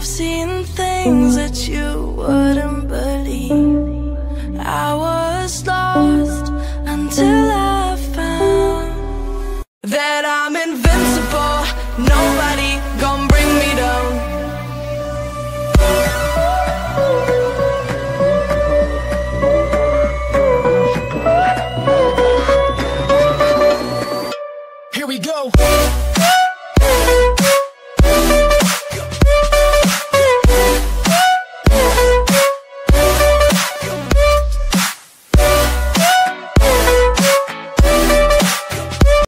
I've seen things that you wouldn't believe. I was lost until I found that I'm invincible. Nobody gon' bring me down. Here we go.